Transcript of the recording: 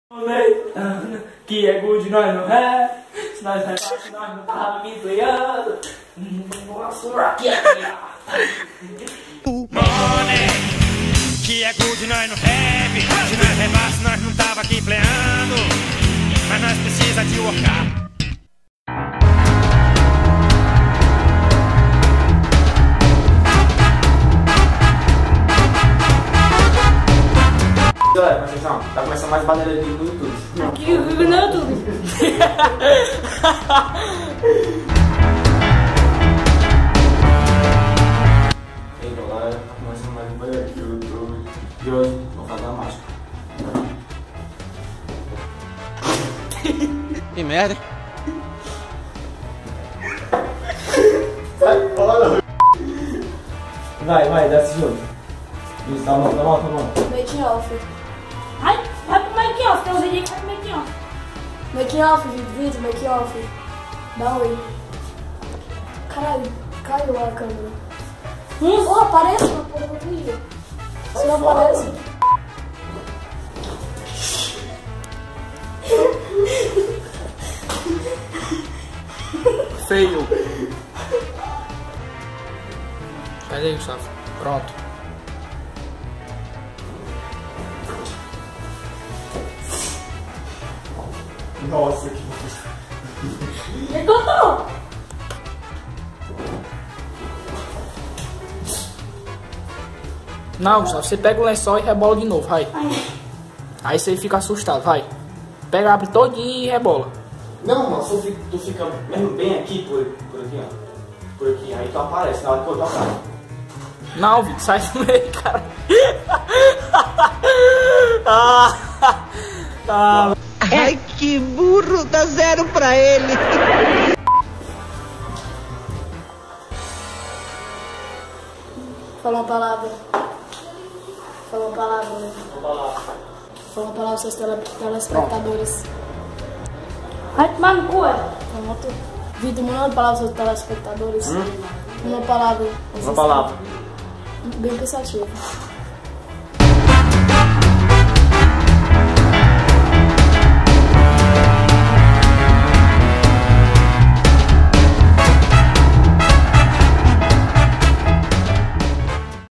Que é good, nós não é. Se nós não é baixo, nós não tava me playando. Nossa, aqui é Money, que é good, nós não have. Se nós é baixo, nós não tava aqui playando. Mas nós precisa de workar. Galera, presta atenção, tá começando mais batalha no YouTube. Aqui no YouTube. E aí galera, tá começando mais um batalha no YouTube. E hoje, vou fazer uma mágica. Que merda. Sai fora! Vai, desce junto. Isso, tá bom. Making off. Vai pro making off, tem uns vídeos que vai pro making off. Making off, vídeo, making off. Dá um oi. Caralho, caiu a câmera. Oh, aparece na porra do vídeo. Se não aparece. feio. Cadê aí, Gustavo? Pronto. Nossa, que... Retornou. Não, Gustavo, você pega o lençol e rebola de novo, vai. Aí você fica assustado, vai. Pega, abre todinho e rebola. Não, mano, tu fica mesmo bem aqui, por aqui, ó. Por aqui, aí tu aparece na hora que eu tocar. Não, Vitor, sai do meio, cara. Ai, que burro, dá 0 pra ele. Fala uma palavra. Fala uma palavra. Fala uma palavra aos seus telespectadores. Vai tomar no cu, é. Pronto. Vitor, manda uma palavra aos seus telespectadores. Uma palavra. Uma palavra. Bem pensativa.